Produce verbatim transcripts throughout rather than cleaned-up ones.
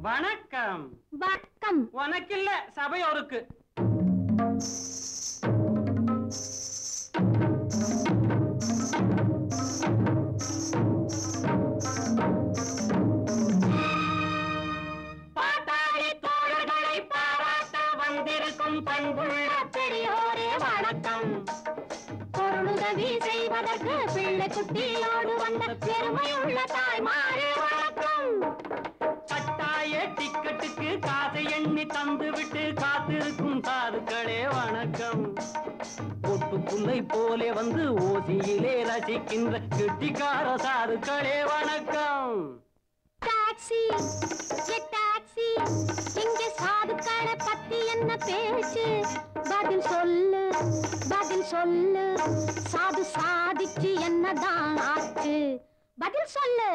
வணக்கம். வணக்கம். உனக்கில்ல, சபையோருக்கு. பாட்டாளி தோழர்களை பாராட்ட வந்திருக்கும் பண்புள்ள பெரியோரே வணக்கம். பொருளுதவி செய்வதற்கு பிள்ளை குட்டியோடு வந்த பெருமையுள்ள தாய்மாரே வணக்கம். கட்டாய டிக்கெட்டுக்கு காசை எண்ணி தந்து விட்டு காத்திருக்கும் சாதுக்களே வணக்கம். ஒட்டுக்குள்ளை போலே வந்து ஓசியிலே ரசிக்கின்ற கெட்டிக்கார சாதுக்களே வணக்கம். டாக்ஸி டாக்ஸி, இங்கே சாதுக்களை பத்தி என்ன பேச்சு? பதில் சொல்லு பதில் சொல்லு, சாது சாதிச்சு என்னதான் ஆச்சு? பதில் சொல்லு.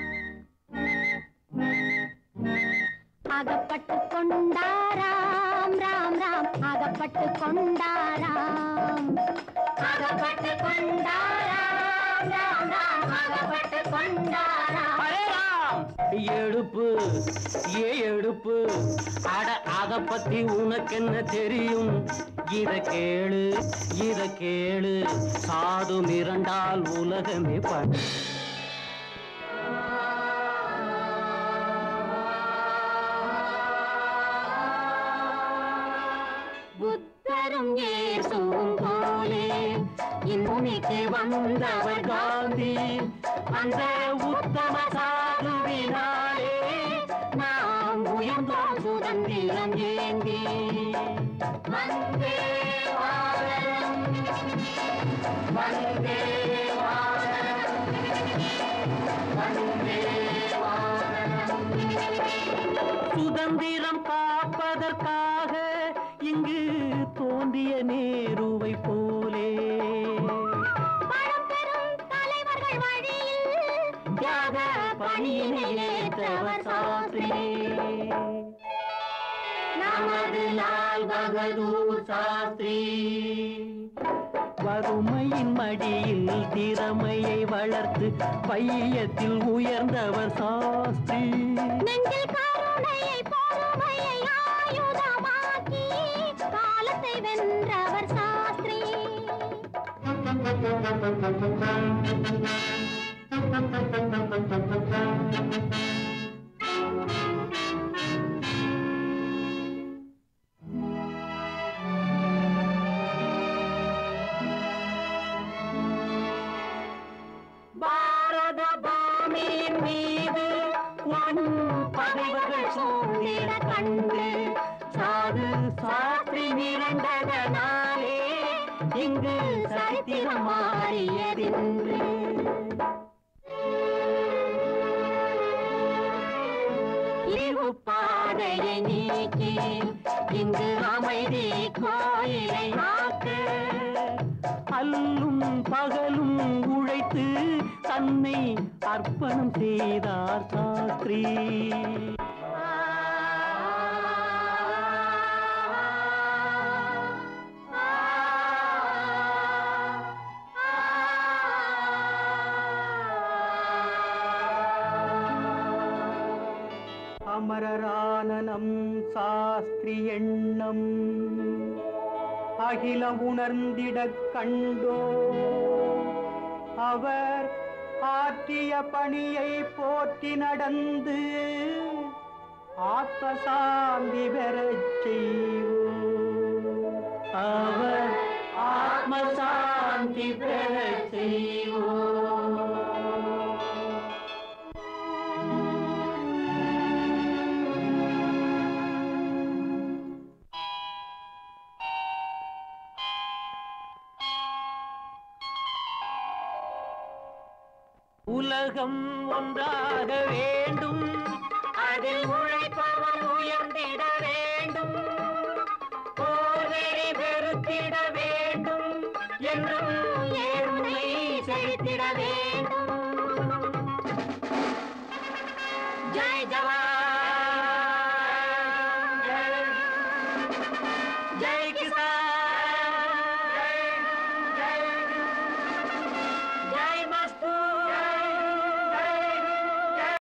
அகப்பட்டு கொண்டாராம் ராம் ராம், அகப்பட்டு கொண்டாராம், அகப்பட்டு கொண்டாராம் ராம் ராம், அகப்பட்டு கொண்டாராம். எடுப்பு ஏ எடுப்பு, அட அத பத்தி உனக்கு என்ன தெரியும்? இத கேளு இத கேளு, சாது மிரண்டால் உலகமே பண். புத்தரும் இயேசுவும் போலே இன்னைக்கு வந்தவர் காந்தி. அந்த உத்தம சாதுவினாலே நாம் உயர்ந்தோம் சுதந்திரம் ஏந்தி. வந்தே மாதரம் வந்தே மாதரம் வந்தே மாதரம். சுதந்திரம் காப்பதற்காக இங்கு தோன்றிய நேருவை போலே பழம்பெரும் தலைவர்கள் வழியில் தியாக பணியினை ஏற்றவர் சாஸ்திரி. நமது லால் பகதூர் சாஸ்திரி. வறுமையின் மடியில் திறமையை வளர்த்து பையத்தில் உயர்ந்தவர் சாஸ்திரி. நெஞ்சில் கருணையை பொறுமையை ஆயுதமாக்கி காலத்தை வென்றவர் சாஸ்திரி. பாரத பூமியின் மீது பகைவர்கள் சூழ்ந்திட கண்டு சாது சாஸ்திரி மிரண்டதனாலே இங்கு சரித்திரம் மாறியதென்று. இருவு பாதையை நீக்கி இங்கு அமைதி கோயிலை ஆக்க அல்லும் பகலும் உழைத்து தன்னை அர்ப்பணம் செய்தார் சாஸ்திரி. அமரரான நம் சாஸ்திரி எண்ணம் அகிலம் உணர்ந்திடக் கண்டோ. அவர் ஆற்றிய பணியை போற்றி நடந்து ஆத்மசாந்தி பெறச் செய்வோம். அவர் ஆத்மசாந்தி பெறச் செய்வோம். உலகம் ஒன்றாக வேண்டும், அதில் உழைப்பவன் உயர்ந்திட வேண்டும், போதனை வெறுத்திட வேண்டும் என்றும் ஏழ்மை செலுத்திட வேண்டும். ஜெய் ஜவான்.